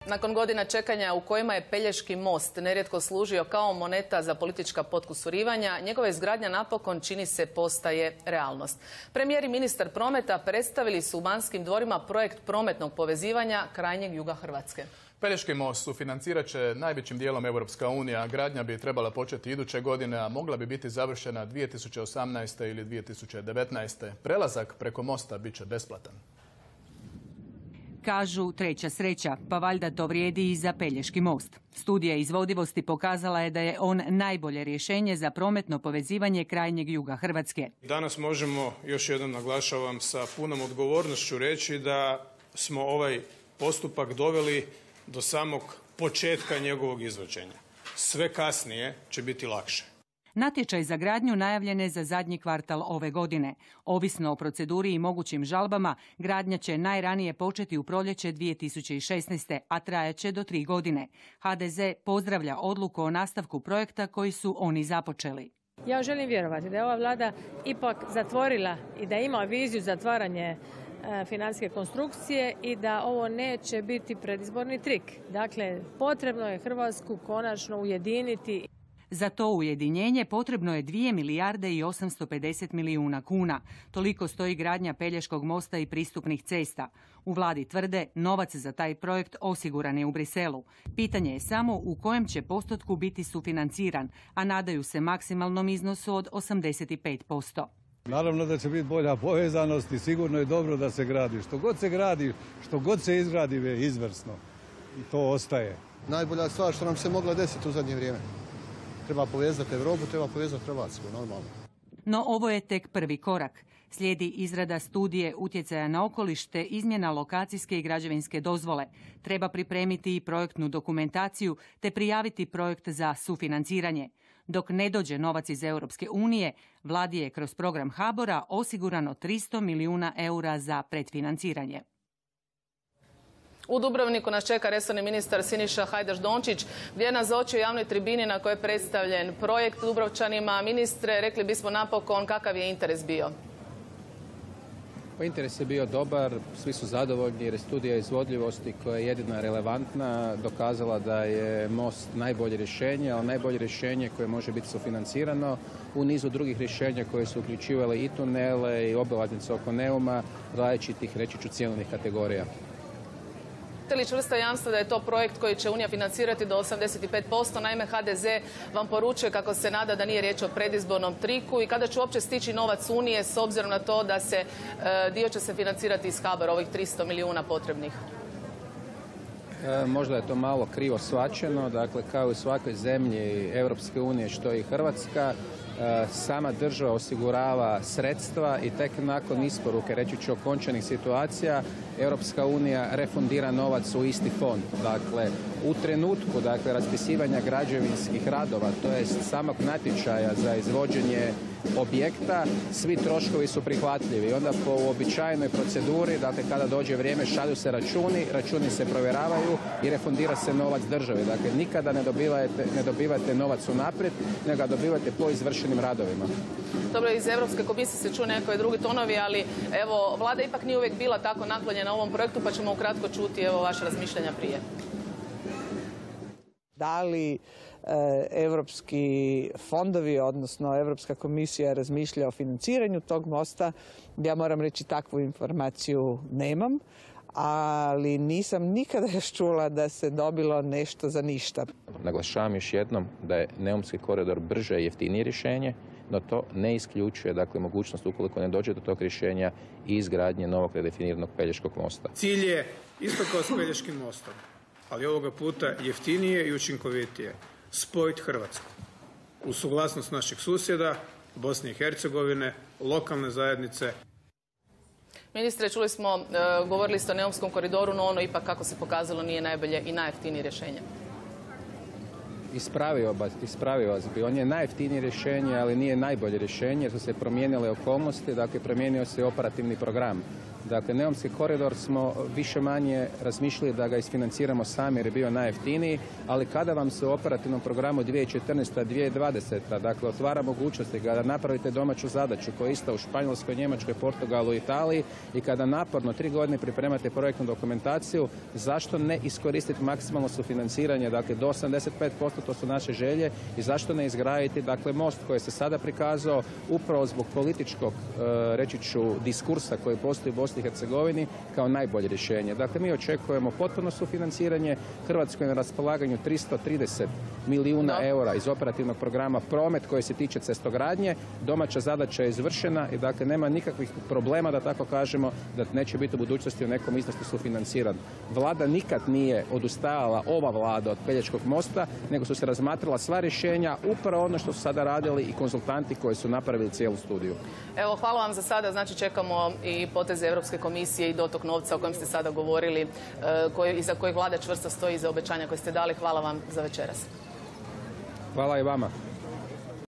Nakon godina čekanja u kojima je Pelješki most nerijetko služio kao moneta za politička potkusurivanja, njegova izgradnja napokon, čini se, postaje realnost. Premijer i ministar prometa predstavili su u Banskim dvorima projekt prometnog povezivanja krajnjeg juga Hrvatske. Pelješki most sufinancirat će najvećim dijelom Europska unija. Gradnja bi trebala početi iduće godine, a mogla bi biti završena 2018. ili 2019. Prelazak preko mosta bit će besplatan. Kažu treća sreća, pa valjda to vrijedi i za Pelješki most. Studija izvodivosti pokazala je da je on najbolje rješenje za prometno povezivanje krajnjeg juga Hrvatske. Danas možemo, još jednom naglašavam, sa punom odgovornošću reći da smo ovaj postupak doveli do samog početka njegovog izvođenja. Sve kasnije će biti lakše. Natječaj za gradnju najavljen je za zadnji kvartal ove godine. Ovisno o proceduri i mogućim žalbama, gradnja će najranije početi u proljeće 2016. a trajaće do 3 godine. HDZ pozdravlja odluku o nastavku projekta koji su oni započeli. Ja želim vjerovati da je ova vlada ipak zatvorila i da ima viziju zatvaranje financijske konstrukcije i da ovo neće biti predizborni trik. Dakle, potrebno je Hrvatsku konačno ujediniti. Za to ujedinjenje potrebno je 2 milijarde i 850 milijuna kuna. Toliko stoji gradnja Pelješkog mosta i pristupnih cesta. U vladi tvrde novac za taj projekt osiguran je u Briselu. Pitanje je samo u kojem će postotku biti sufinanciran, a nadaju se maksimalnom iznosu od 85%. Naravno da će biti bolja povezanost i sigurno je dobro da se gradi. Što god se gradi, što god se izgradi je izvrsno. I to ostaje. Najbolja stvar što nam se mogla desiti u zadnje vrijeme. Treba povezati Europu, treba povezati Hrvatsku, normalno. No ovo je tek prvi korak. Slijedi izrada studije utjecaja na okoliš te izmjena lokacijske i građevinske dozvole. Treba pripremiti i projektnu dokumentaciju te prijaviti projekt za sufinanciranje. Dok ne dođe novac iz Europske unije, vladi je kroz program HBOR-a osigurano 300 milijuna eura za predfinanciranje. U Dubrovniku nas čeka resorni ministar Siniša Hajdaš-Dončić, gdje je nazočio javnoj tribini na kojoj je predstavljen projekt Dubrovčanima. Ministre, rekli bismo napokon kakav je interes bio? Pa interes je bio dobar, svi su zadovoljni jer je studija izvodljivosti koja je jedina relevantna dokazala da je most najbolje rješenje, ali najbolje rješenje koje može biti sufinancirano u nizu drugih rješenja koje su uključivale i tunele i obilaznice oko Neuma, različitih, reći ću, cijenovnih kategorija. Imate li čvrsta jamstva da je to projekt koji će Unija financirati do 85%? Naime, HDZ vam poručuje kako se nada da nije riječ o predizbornom triku i kada će uopće stići novac Unije s obzirom na to da se dio će se financirati iz HBOR-a, ovih 300 milijuna potrebnih? Možda je to malo krivo shvaćeno, dakle kao i u svakoj zemlji Europske unije što i Hrvatska, sama država osigurava sredstva i tek nakon isporuke, reći ću, okončanih situacija, Europska unija refundira novac u isti fond. Dakle, u trenutku raspisivanja građevinskih radova, to jest samog natječaja za izvođenje objekta, svi troškovi su prihvatljivi. I onda po uobičajenoj proceduri, dakle kada dođe vrijeme, šalju se računi se provjeravaju i refundira se novac državi. Dakle, nikada ne dobivate novac unaprijed, nego ga dobivate po izvršenim radovima. Dobro, iz Europske komisije se čuju nekakvi drugi tonovi, ali evo, vlada ipak nije uvijek bila tako naklonjena ovom projektu, pa ćemo ukratko čuti evo vaše razmišljanja prije. Da li europski fondovi, odnosno Europska komisija razmišlja o financiranju tog mosta, ja moram reći takvu informaciju nemam, ali nisam nikada još čula da se dobilo nešto za ništa. Naglašavam još jednom da je Neumski koridor brže i jeftinije rješenje, no to ne isključuje mogućnost, ukoliko ne dođe do tog rješenja, i izgradnje novog redefiniranog Pelješkog mosta. Cilj je isto kao s Pelješkim mostom, ali ovoga puta jeftinije i učinkovitije spojiti Hrvatsku. U suglasnost naših susjeda, Bosne i Hercegovine, lokalne zajednice. Ministre, čuli smo, govorili ste o Neumskom koridoru, no ono ipak, kako se pokazalo, nije najbolje i najjeftinije rješenje. ispravio vas bi. On je najjeftinije rješenje, ali nije najbolje rješenje jer su se promijenile okolnosti, dakle promijenio se operativni program. Dakle, Neumski koridor smo više manje razmišljali da ga isfinanciramo sami jer je bio najjeftiniji, ali kada vam se u operativnom programu 2014-2020, dakle, otvara mogućnosti kada napravite domaću zadaću koja je ista u Španjolskoj, Njemačkoj, Portugalu i Italiji i kada naporno 3 godine pripremate projektnu dokumentaciju, zašto ne iskoristiti maksimalno sufinanciranje, dakle, do 85%, to su naše želje, i zašto ne izgraditi, dakle, most koji se sada prikazao upravo zbog političkog, reći ću, diskursa koji postoji u Bosni i Hercegovini kao najbolje rješenje. Dakle, mi očekujemo potpuno sufinanciranje. Hrvatskoj na raspolaganju 330 milijuna eura iz operativnog programa promet koji se tiče cestogradnje. Domaća zadaća je izvršena i dakle nema nikakvih problema, da tako kažemo, da neće biti u budućnosti u nekom iznosu sufinanciran. Vlada nikad nije odustajala, ova vlada, od Pelješkog mosta, nego su se razmatrala sva rješenja, upravo ono što su sada radili i konzultanti koji su napravili cijelu studiju. Evo, hvala vam za sada. Znači, čekamo i poteze Europske komisije i dotok novca o kojem ste sada govorili, iza kojeg vlada čvrsto stoji, iza obećanja koje ste dali. Hvala vam za večeras. Hvala i vama.